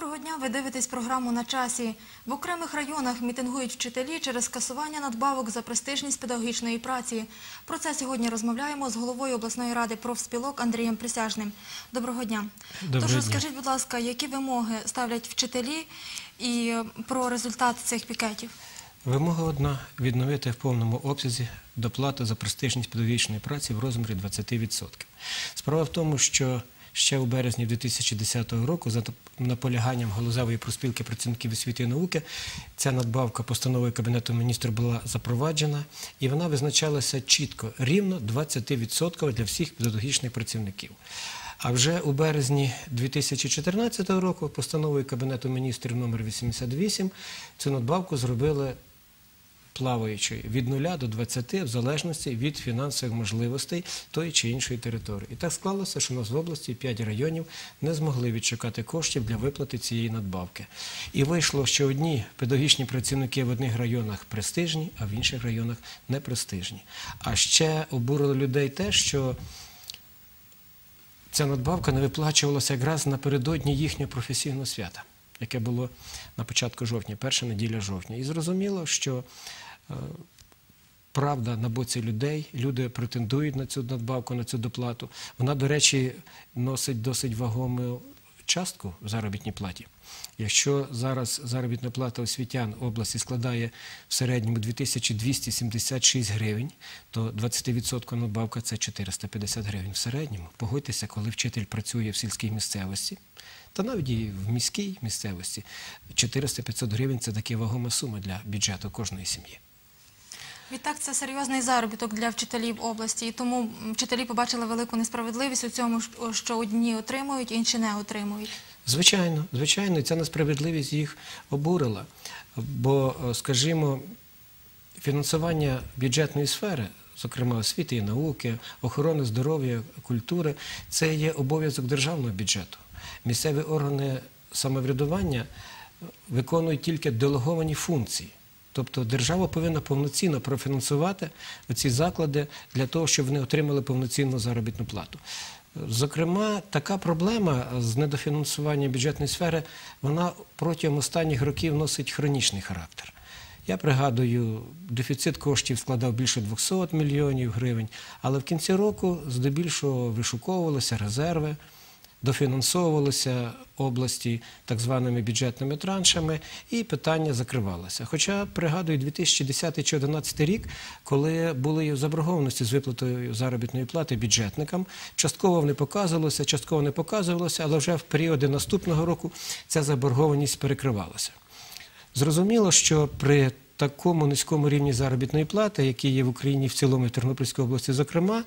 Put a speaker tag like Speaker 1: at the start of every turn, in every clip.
Speaker 1: Доброго дня, ви дивитесь програму «На часі». В окремих районах мітингують вчителі через скасування надбавок за престижність педагогічної праці. Про це сьогодні розмовляємо з головою обласної ради профспілок Андрієм Присяжним. Доброго дня. Тож розкажіть, будь ласка, які вимоги ставлять вчителі і про результат цих пікетів?
Speaker 2: Вимога одна – відновити в повному обсязі доплату за престижність педагогічної праці в розмірі 20%. Справа в тому, що ще у березні 2010 року за наполяганням галузевої профспілки працівників освіти і науки ця надбавка постановою Кабінету міністрів була запроваджена, і вона визначалася чітко – рівно 20% для всіх педагогічних працівників. А вже у березні 2014 року постановою Кабінету міністрів номер 88 цю надбавку зробили плаваючою від 0 до 20 в залежності від фінансових можливостей тої чи іншої території. І так склалося, що у нас в області 5 районів не змогли відшукати коштів для виплати цієї надбавки. І вийшло, що одні педагогічні працівники в одних районах престижні, а в інших районах непрестижні. А ще обурило людей те, що ця надбавка не виплачувалася якраз напередодні їхнього професійного свята, яке було на початку жовтня, перша неділя жовтня. І зрозуміло, що правда на боці людей, люди претендують на цю надбавку, на цю доплату. Вона, до речі, носить досить вагому частку в заробітній платі. Якщо зараз заробітна плата освітян області складає в середньому 2276 гривень, то 20% надбавка – це 450 гривень в середньому. Погодьтеся, коли вчитель працює в сільській місцевості, та навіть і в міській місцевості, 400-500 гривень – це така вагома сума для бюджету кожної сім'ї.
Speaker 1: Відтак, це серйозний заробіток для вчителів області, і тому вчителі побачили велику несправедливість у цьому, що одні отримують, інші не отримують.
Speaker 2: Звичайно, звичайно, і ця несправедливість їх обурила. Бо, скажімо, фінансування бюджетної сфери, зокрема освіти і науки, охорони здоров'я, культури, це є обов'язок державного бюджету. Місцеві органи самоврядування виконують тільки делеговані функції. Тобто держава повинна повноцінно профінансувати ці заклади для того, щоб вони отримали повноцінну заробітну плату. Зокрема, така проблема з недофінансуванням бюджетної сфери, вона протягом останніх років носить хронічний характер. Я пригадую, дефіцит коштів складав більше 200 мільйонів гривень, але в кінці року здебільшого вишуковувалися резерви, дофінансовувалися області так званими бюджетними траншами, і питання закривалося. Хоча, пригадую, 2010 чи 2011 рік, коли були заборгованості з виплатою заробітної плати бюджетникам, частково не показувалося, частково не показувалося, але вже в періоди наступного року ця заборгованість перекривалася. Зрозуміло, що при такому низькому рівні заробітної плати, який є в Україні в цілому і в Тернопільській області, зокрема,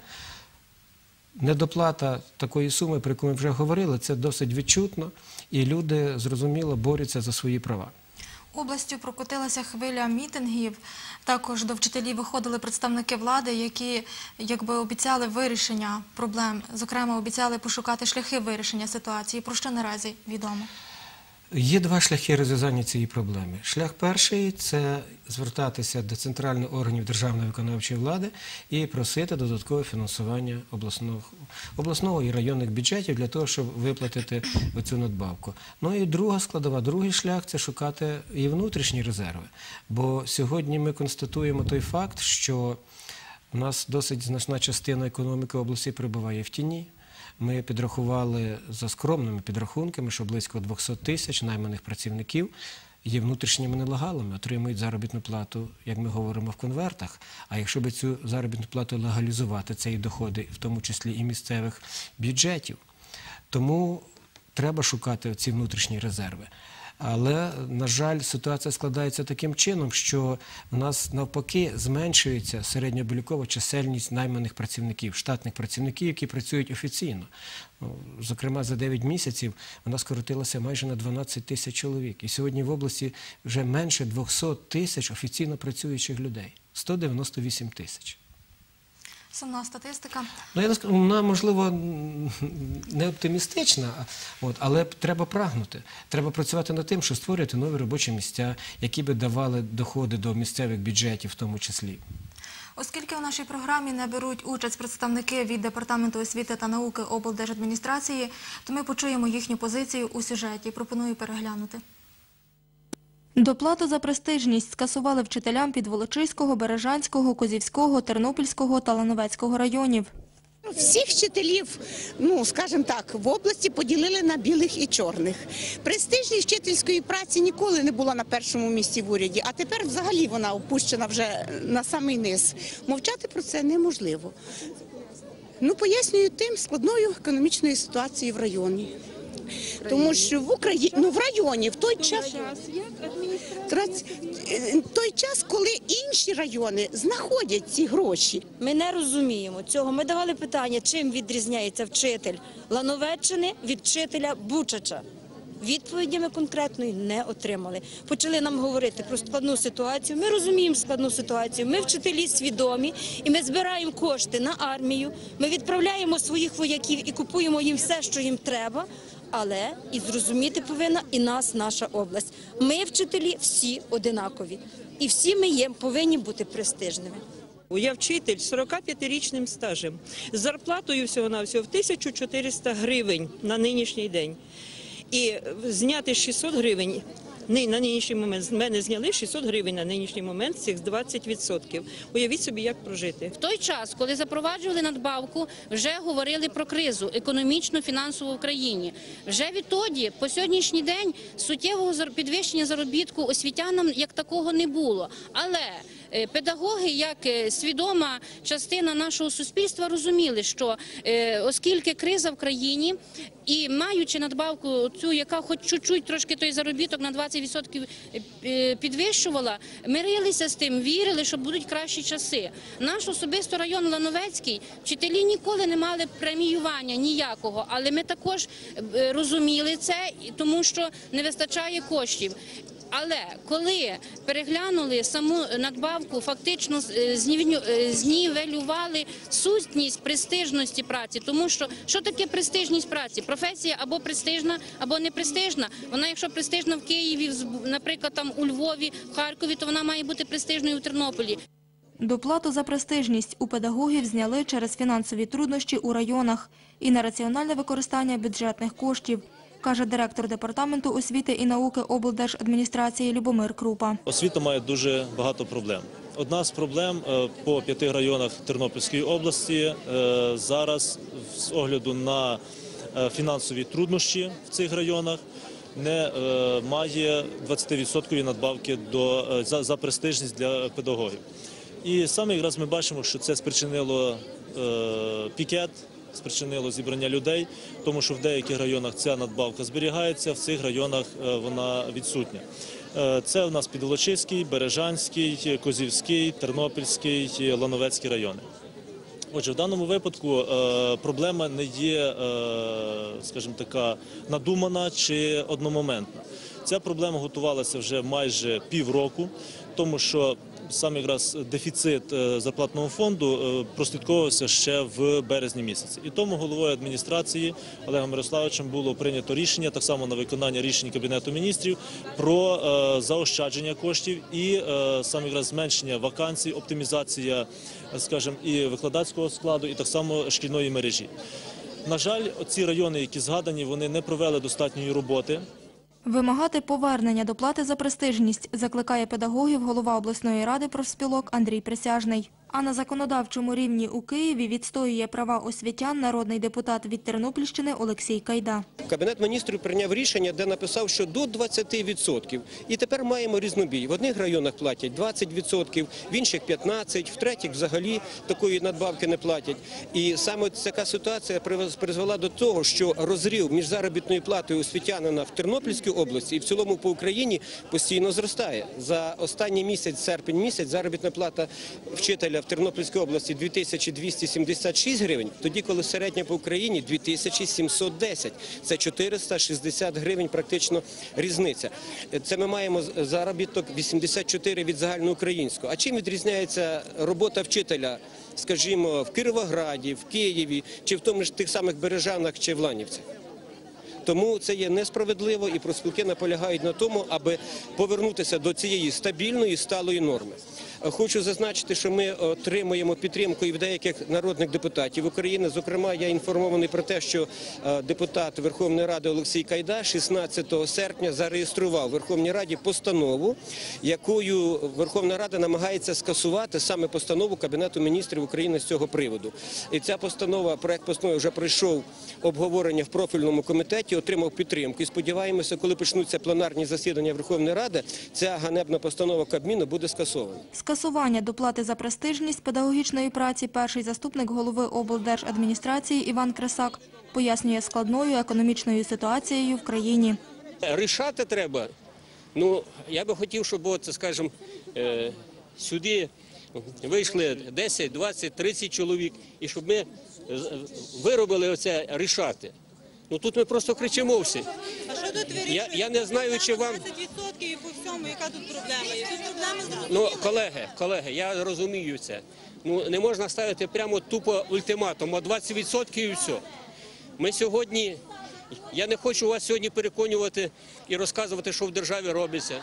Speaker 2: недоплата такої суми, про яку ми вже говорили, це досить відчутно, і люди, зрозуміло, борються за свої права.
Speaker 1: Областю прокотилася хвиля мітингів, також до вчителів виходили представники влади, які якби обіцяли вирішення проблем, зокрема обіцяли пошукати шляхи вирішення ситуації. Про що наразі відомо?
Speaker 2: Є два шляхи розв'язання цієї проблеми. Шлях перший – це звертатися до центральних органів державної виконавчої влади і просити додаткове фінансування обласного і районних бюджетів для того, щоб виплатити цю надбавку. Ну і друга складова, другий шлях – це шукати і внутрішні резерви. Бо сьогодні ми констатуємо той факт, що у нас досить значна частина економіки області перебуває в тіні. Ми підрахували за скромними підрахунками, що близько 200 тисяч найманих працівників є внутрішніми нелегалами, отримують заробітну плату, як ми говоримо, в конвертах. А якщо б цю заробітну плату легалізувати, це і доходи, в тому числі і місцевих бюджетів. Тому треба шукати ці внутрішні резерви. Але, на жаль, ситуація складається таким чином, що в нас навпаки зменшується середньооблікова чисельність найманих працівників, штатних працівників, які працюють офіційно. Зокрема, за 9 місяців вона скоротилася майже на 12 тисяч чоловік. І сьогодні в області вже менше 200 тисяч офіційно працюючих людей. 198 тисяч.
Speaker 1: Сумна статистика.
Speaker 2: Вона, можливо, не оптимістична, але треба прагнути. Треба працювати над тим, щоб створювати нові робочі місця, які би давали доходи до місцевих бюджетів в тому числі.
Speaker 1: Оскільки у нашій програмі не беруть участь представники від Департаменту освіти та науки облдержадміністрації, то ми почуємо їхню позицію у сюжеті. Пропоную переглянути. Доплату за престижність скасували вчителям Підволочиського, Бережанського, Козівського, Тернопільського та Лановецького районів.
Speaker 3: Всіх вчителів, скажімо так, в області поділили на білих і чорних. Престижність вчительської праці ніколи не була на першому місці в уряді, а тепер взагалі вона опущена вже на самий низ. Мовчати про це неможливо. Пояснюю тим складною економічною ситуацією в районі. Тому що в районі в той час, коли інші райони знаходять ці гроші.
Speaker 4: Ми не розуміємо цього. Ми давали питання, чим відрізняється вчитель Лановеччини від вчителя Бучача. Відповіді ми конкретної не отримали. Почали нам говорити про складну ситуацію. Ми розуміємо складну ситуацію. Ми вчителі свідомі і ми збираємо кошти на армію. Ми відправляємо своїх вояків і купуємо їм все, що їм треба. Але і зрозуміти повинна і нас, наша область. Ми, вчителі, всі одинакові. І всі ми повинні бути престижними.
Speaker 5: Я вчитель з 45-річним стажем, з зарплатою всього-навсього в 1400 гривень на нинішній день. І зняти 600 гривень, на нинішній момент, з мене зняли 600 гривень на нинішній момент, цих 20%. Уявіть собі, як прожити.
Speaker 6: В той час, коли запроваджували надбавку, вже говорили про кризу економічно-фінансову в країні. Вже відтоді, по сьогоднішній день, суттєвого підвищення заробітку освітянам як такого не було. Але педагоги, як свідома частина нашого суспільства, розуміли, що оскільки криза в країні, і маючи надбавку цю, яка хоч чуть-чуть трошки той заробіток на 20% підвищувала, мирилися з тим, вірили, що будуть кращі часи. Наш особисто район Лановецький, вчителі ніколи не мали преміювання ніякого, але ми також розуміли це, тому що не вистачає коштів. Але коли переглянули саму надбавку, фактично знівелювали сутність престижності праці. Тому що таке престижність праці? Професія або престижна, або не престижна. Вона, якщо престижна в Києві, наприклад, там у Львові, в Харкові, то вона має бути престижною у Тернополі.
Speaker 1: Доплату за престижність у педагогів зняли через фінансові труднощі у районах і на раціональне використання бюджетних коштів, каже директор Департаменту освіти і науки облдержадміністрації Любомир Крупа.
Speaker 7: Освіта має дуже багато проблем. Одна з проблем по 5 районах Тернопільської області зараз, з огляду на фінансові труднощі в цих районах, не має 20% надбавки за престижність для педагогів. І саме якраз ми бачимо, що це спричинило пікет, спричинило зібрання людей, тому що в деяких районах ця надбавка зберігається, в цих районах вона відсутня. Це у нас Підволочиський, Бережанський, Козівський, Тернопільський, Лановецький райони. Отже, в даному випадку проблема не є, скажімо така, надумана чи одномоментна. Ця проблема готувалася вже майже півроку, тому що саме якраз дефіцит зарплатного фонду прослідковувався ще в березні місяці. І тому головою адміністрації Олегом Мирославовичем було прийнято рішення, так само на виконання рішень Кабінету міністрів, про заощадження коштів і саме якраз зменшення вакансій, оптимізація, скажімо, і викладацького складу, і так само шкільної мережі. На жаль, ці райони, які згадані, вони не провели достатньої роботи.
Speaker 1: Вимагати повернення доплати за престижність закликає педагогів голова обласної ради профспілок Андрій Присяжний. А на законодавчому рівні у Києві відстоює права освітян народний депутат від Тернопільщини Олексій Кайда.
Speaker 8: Кабінет міністрів прийняв рішення, де написав, що до 20%. І тепер маємо різнобій. В одних районах платять 20%, в інших 15%, в третіх взагалі такої надбавки не платять. І саме така ситуація призвела до того, що розрив між заробітною платою освітянина в Тернопільській області і в цілому по Україні постійно зростає. За останній місяць, серпень місяць, заробітна плата вчителя в Тернопільській області 2276 гривень, тоді, коли середня по Україні 2710. Це 460 гривень практично різниця. Це ми маємо заробіток 84 від загальноукраїнського. А чим відрізняється робота вчителя, скажімо, в Кіровограді, в Києві, чи в тому ж тих самих Бережанах, чи в Ланівцях? Тому це є несправедливо, і профспілки наполягають на тому, аби повернутися до цієї стабільної, сталої норми. хочу зазначити, що ми отримуємо підтримку і в деяких народних депутатів України. Зокрема, я інформований про те, що депутат Верховної Ради Олексій Кайда 16 серпня зареєстрував в Верховній Раді постанову, якою Верховна Рада намагається скасувати саме постанову Кабінету міністрів України з цього приводу. І ця постанова, проект постанови вже пройшов обговорення в профільному комітеті, отримав підтримку. І сподіваємося, коли почнуться пленарні засідання Верховної Ради, ця ганебна постанова Кабміну буде скасована.
Speaker 1: Скасування доплати за престижність педагогічної праці перший заступник голови облдержадміністрації Іван Кресак пояснює складною економічною ситуацією в країні.
Speaker 9: Рішати треба. Я би хотів, щоб, скажімо, сюди вийшли 10, 20, 30 чоловік, і щоб ми виробили оце рішати. Тут ми просто кричимо всі.
Speaker 10: А що тут вирішує?
Speaker 9: Я не знаю, чи вам...
Speaker 10: 20% і по всьому, яка тут проблема є? Тут проблема зрозуміла.
Speaker 9: Колеги, я розумію це. Не можна ставити прямо тупо ультиматум, а 20% і все. Ми сьогодні, я не хочу вас сьогодні переконувати і розказувати, що в державі робиться.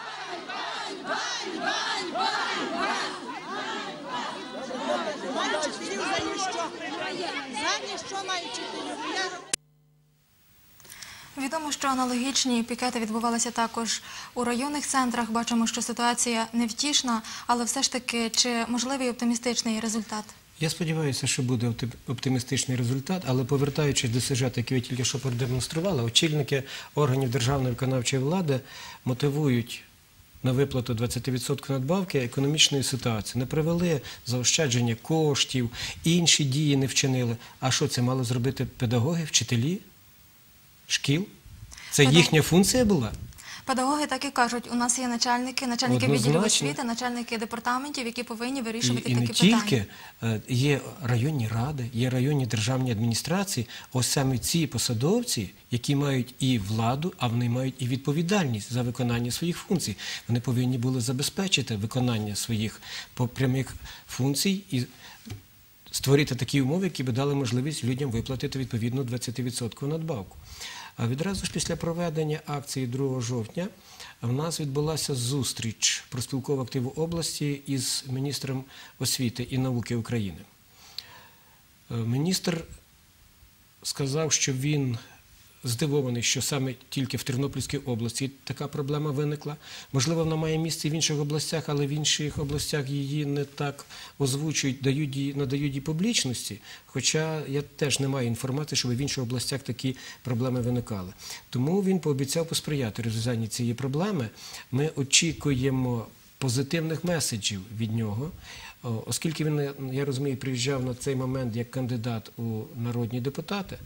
Speaker 1: Відомо, що аналогічні пікети відбувалися також у районних центрах. Бачимо, що ситуація невтішна, але все ж таки, чи можливий оптимістичний результат?
Speaker 2: Я сподіваюся, що буде оптимістичний результат, але повертаючись до сюжету, який ви тільки що продемонстрували, очільники органів державної виконавчої влади мотивують на виплату 20% надбавки економічної ситуації. Не привели заощадження коштів, інші дії не вчинили. А що це мали зробити педагоги, вчителі, шкіл? Це їхня функція була?
Speaker 1: Педагоги так і кажуть, у нас є начальники відділів освіти, начальники департаментів, які повинні вирішувати такі питання.
Speaker 2: І не тільки, є районні ради, є районні державні адміністрації, ось саме ці посадовці, які мають і владу, а вони мають і відповідальність за виконання своїх функцій. Вони повинні були забезпечити виконання своїх прямих функцій і створити такі умови, які б дали можливість людям виплатити відповідну 20% надбавку. А відразу ж після проведення акції 2 жовтня в нас відбулася зустріч профспілкового активу області із міністром освіти і науки України. Міністр сказав, що він здивований, що саме тільки в Тернопільській області така проблема виникла. Можливо, вона має місце в інших областях, але в інших областях її не так озвучують, надають їй публічності. Хоча я теж не маю інформації, щоб в інших областях такі проблеми виникали. Тому він пообіцяв посприяти розв'язанню цієї проблеми. Ми очікуємо позитивних меседжів від нього, оскільки він, я розумію, приїжджав на цей момент як кандидат у народні депутати.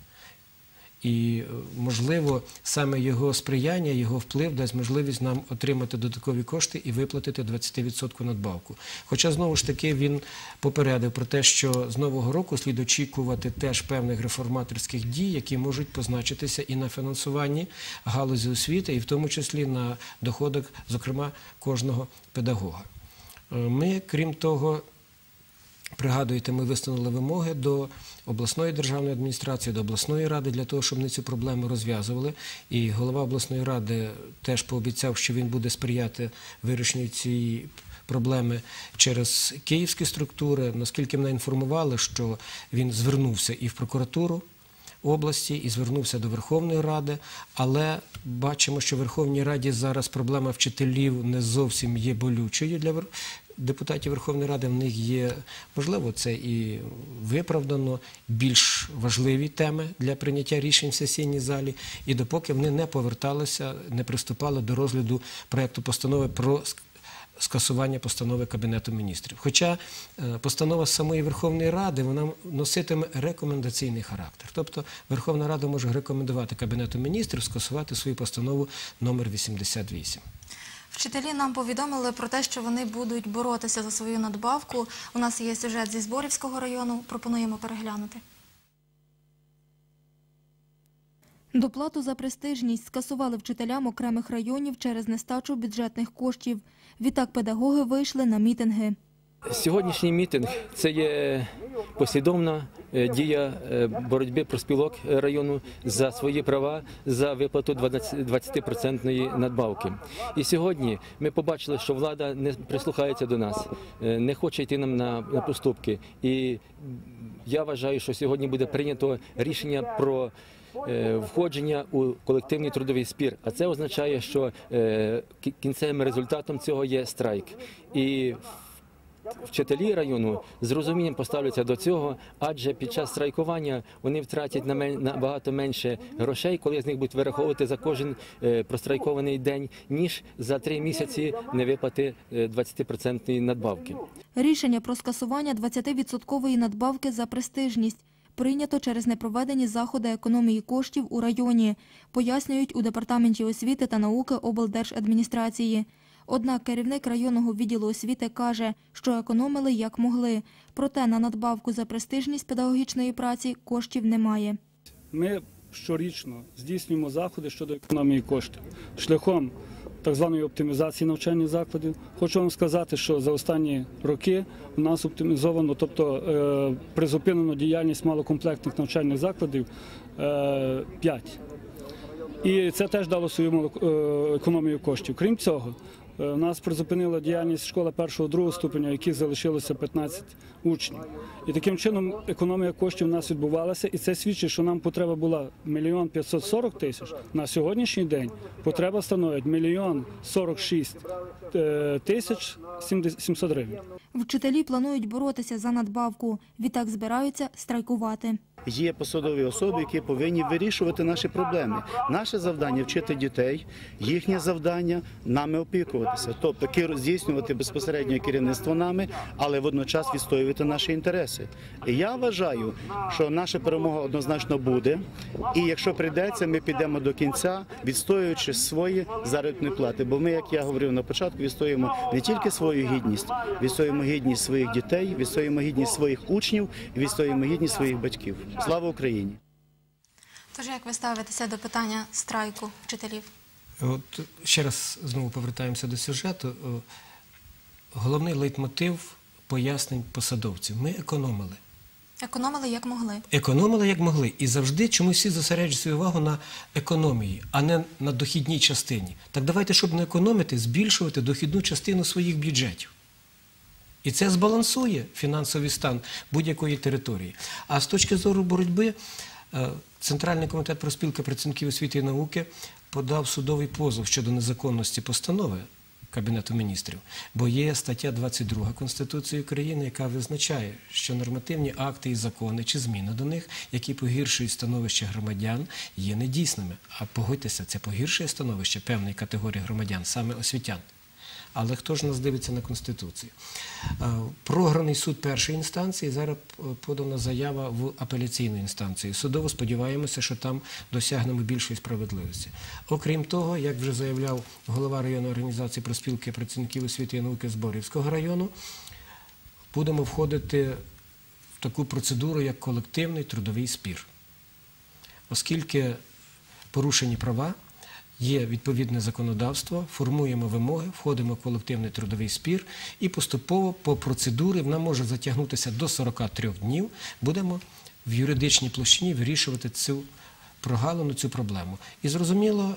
Speaker 2: І, можливо, саме його сприяння, його вплив дасть можливість нам отримати додаткові кошти і виплатити 20% надбавку. Хоча, знову ж таки, він попередив про те, що з нового року слід очікувати теж певних реформаторських дій, які можуть позначитися і на фінансуванні галузі освіти, і в тому числі на доходах, зокрема, кожного педагога. Ми, крім того, пригадуєте, ми висунули вимоги до обласної державної адміністрації, до обласної ради для того, щоб вони цю проблему розв'язували. І голова обласної ради теж пообіцяв, що він буде сприяти вирішенню цієї проблеми через київські структури. Наскільки мене інформували, що він звернувся і в прокуратуру області, і звернувся до Верховної Ради, але бачимо, що в Верховній Раді зараз проблема вчителів не зовсім є болючою для депутатів Верховної Ради. В них є, можливо, це і виправдано, більш важливі теми для прийняття рішень в сесійній залі, і допоки вони не поверталися, не приступали до розгляду проекту постанови про скасування постанови Кабінету міністрів. Хоча постанова самої Верховної Ради, вона носитиме рекомендаційний характер. Тобто Верховна Рада може рекомендувати Кабінету міністрів скасувати свою постанову номер 88.
Speaker 1: Вчителі нам повідомили про те, що вони будуть боротися за свою надбавку. У нас є сюжет зі Зборівського району, пропонуємо переглянути. Доплату за престижність скасували вчителям окремих районів через нестачу бюджетних коштів. Відтак педагоги вийшли на мітинги.
Speaker 11: Сьогоднішній мітинг – це є послідовна дія боротьби профспілок району за свої права, за виплату 20% надбавки. І сьогодні ми побачили, що влада не прислухається до нас, не хоче йти нам на поступки. І я вважаю, що сьогодні буде прийнято рішення про входження у колективний трудовий спір. А це означає, що кінцевим результатом цього є страйк. І вчителі району з розумінням поставляться до цього, адже під час страйкування вони втратять набагато менше грошей, коли з них будуть вираховувати за кожен прострайкований день, ніж за 3 місяці невиплати 20% надбавки.
Speaker 1: Рішення про скасування 20% надбавки за престижність прийнято через непроведені заходи економії коштів у районі, пояснюють у Департаменті освіти та науки облдержадміністрації. Однак керівник районного відділу освіти каже, що економили як могли, проте на надбавку за престижність педагогічної праці коштів немає.
Speaker 12: Ми щорічно здійснюємо заходи щодо економії коштів шляхом так званої оптимізації навчальних закладів. Хочу вам сказати, що за останні роки у нас оптимізовано, тобто призупинено діяльність малокомплектних навчальних закладів 5. І це теж дало свою економію коштів. Крім цього, у нас призупинила діяльність школи 1-2 ступеня, в яких залишилося 15 учнів. І таким чином економія коштів у нас відбувалася, і це свідчить, що нам потреба була 1 540 000. На сьогоднішній день потреба становить 1 046 700 гривень.
Speaker 1: Вчителі планують боротися за надбавку, відтак збираються страйкувати.
Speaker 13: Є посадові особи, які повинні вирішувати наші проблеми. Наше завдання – вчити дітей, їхнє завдання – нами опікуватися. Тобто здійснювати безпосередньо керівництво нами, але водночас відстоювати наші інтереси. І я вважаю, що наша перемога однозначно буде. І якщо прийдеться, ми підемо до кінця, відстоюючи свої заробітні плати. Бо ми, як я говорив на початку, відстоюємо не тільки свою гідність, відстоюємо гідність своїх дітей, відстоюємо гідність своїх учнів і відстоюємо гідність своїх батьків. Слава Україні!
Speaker 1: Тож як ви ставитеся до питання страйку вчителів?
Speaker 2: От ще раз знову повертаємося до сюжету. Головний лейтмотив пояснень посадовців. Ми економили.
Speaker 1: Економили як могли.
Speaker 2: Економили як могли. І завжди чомусь всі зосереджують свою увагу на економії, а не на дохідній частині. Так давайте, щоб не економити, збільшувати дохідну частину своїх бюджетів. І це збалансує фінансовий стан будь-якої території. А з точки зору боротьби, Центральний комітет профспілки працівників освіти і науки подав судовий позов щодо незаконності постанови Кабінету міністрів, бо є стаття 22 Конституції України, яка визначає, що нормативні акти і закони чи зміни до них, які погіршують становище громадян, є недійсними. А погодьтеся, це погіршує становище певної категорії громадян, саме освітян. Але хто ж нас дивиться на Конституцію? Програний суд першої інстанції, зараз подана заява в апеляційну інстанцію. Судово сподіваємося, що там досягнемо більшої справедливості. Окрім того, як вже заявляв голова районної організації профспілки працівників освіти і науки Зборівського району, будемо входити в таку процедуру, як колективний трудовий спір. Оскільки порушені права, є відповідне законодавство, формуємо вимоги, входимо в колективний трудовий спір і поступово по процедурі, вона може затягнутися до 43 днів, будемо в юридичній площині вирішувати цю прогалину, цю проблему. І зрозуміло,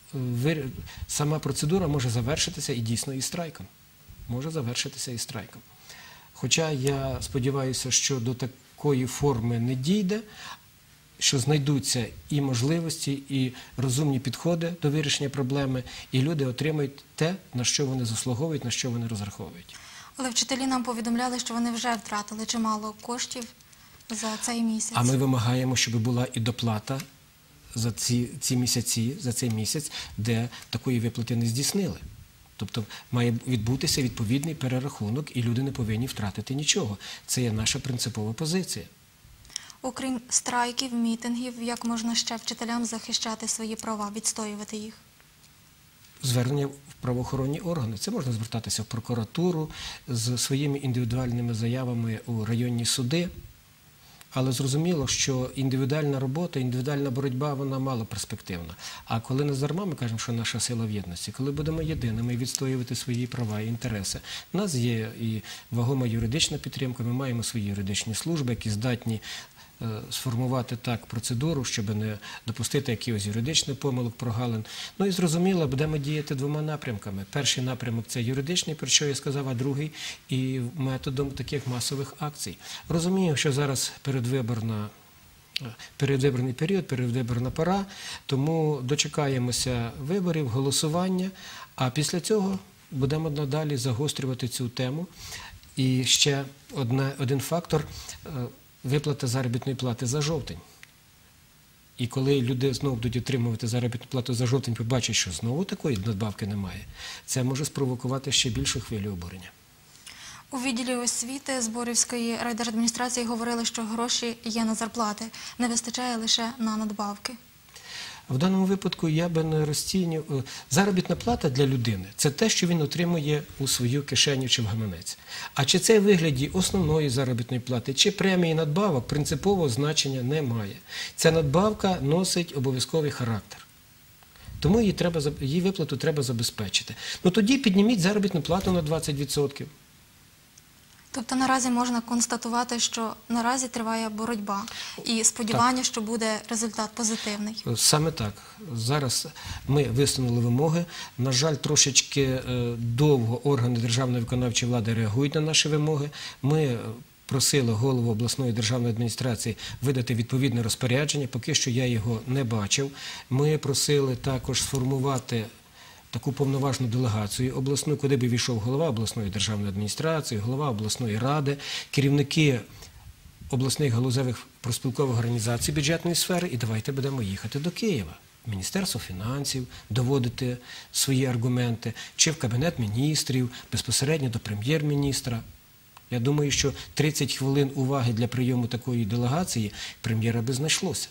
Speaker 2: сама процедура може завершитися і дійсно і страйком. Може завершитися і страйком. Хоча я сподіваюся, що до такої форми не дійде, що знайдуться і можливості, і розумні підходи до вирішення проблеми, і люди отримають те, на що вони заслуговують, на що вони розраховують.
Speaker 1: Але вчителі нам повідомляли, що вони вже втратили чимало коштів за цей місяць.
Speaker 2: А ми вимагаємо, щоб була і доплата за ці місяці, за цей місяць, де такої виплати не здійснили. Тобто має відбутися відповідний перерахунок, і люди не повинні втратити нічого. Це є наша принципова позиція.
Speaker 1: Окрім страйків, мітингів, як можна ще вчителям захищати свої права, відстоювати їх?
Speaker 2: Звернення в правоохоронні органи. Це можна звертатися в прокуратуру з своїми індивідуальними заявами у районні суди. але зрозуміло, що індивідуальна робота, індивідуальна боротьба, вона мало перспективна. А коли не дарма ми кажемо, що наша сила в єдності, коли будемо єдиними відстоювати свої права і інтереси, у нас є і вагома юридична підтримка, ми маємо свої юридичні служби, які здатні сформувати так процедуру, щоб не допустити якихось юридичних помилок, прогалин. Ну і зрозуміло, будемо діяти двома напрямками. Перший напрямок – це юридичний, про що я сказав, а другий – і методом таких масових акцій. Розумію, що зараз передвиборний період, передвиборна пора, тому дочекаємося виборів, голосування, а після цього будемо надалі загострювати цю тему. І ще один фактор – виплата заробітної плати за жовтень. І коли люди знову будуть отримувати заробітну плату за жовтень, побачать, що знову такої надбавки немає, це може спровокувати ще більшу хвилю обурення.
Speaker 1: У відділі освіти Зборівської райдержадміністрації говорили, що гроші є на зарплати, не вистачає лише на надбавки.
Speaker 2: В даному випадку я би не розцінював. Заробітна плата для людини – це те, що він отримує у свою кишеню чи в гаманець. А чи це в вигляді основної заробітної плати, чи премії надбавок, принципового значення немає. Ця надбавка носить обов'язковий характер. Тому її виплату треба забезпечити. Ну тоді підніміть заробітну плату на 20%.
Speaker 1: Тобто наразі можна констатувати, що наразі триває боротьба і сподівання, що буде результат позитивний.
Speaker 2: Саме так. Зараз ми висунули вимоги. На жаль, трошечки довго органи державної виконавчої влади реагують на наші вимоги. Ми просили голову обласної державної адміністрації видати відповідне розпорядження. Поки що я його не бачив. Ми просили також сформувати таку повноважну делегацію обласну, куди б війшов голова обласної державної адміністрації, голова обласної ради, керівники обласних галузевих профспілкових організацій бюджетної сфери, і давайте будемо їхати до Києва, в Міністерство фінансів, доводити свої аргументи, чи в Кабінет міністрів, безпосередньо до прем'єр-міністра. Я думаю, що 30 хвилин уваги для прийому такої делегації прем'єра би знайшлося.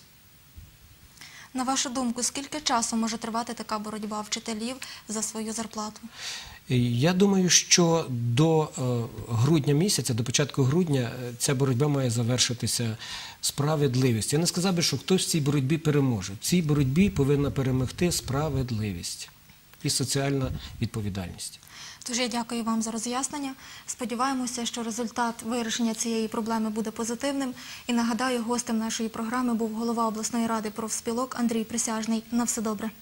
Speaker 1: На вашу думку, скільки часу може тривати така боротьба вчителів за свою зарплату?
Speaker 2: Я думаю, що до грудня місяця, до початку грудня, ця боротьба має завершитися справедливістю. Я не сказав би, що хтось в цій боротьбі переможе. В цій боротьбі повинна перемогти справедливість і соціальна відповідальність.
Speaker 1: Тож я дякую вам за роз'яснення. Сподіваємося, що результат вирішення цієї проблеми буде позитивним. І нагадаю, гостем нашої програми був голова обласної ради профспілок Андрій Присяжний. На все добре.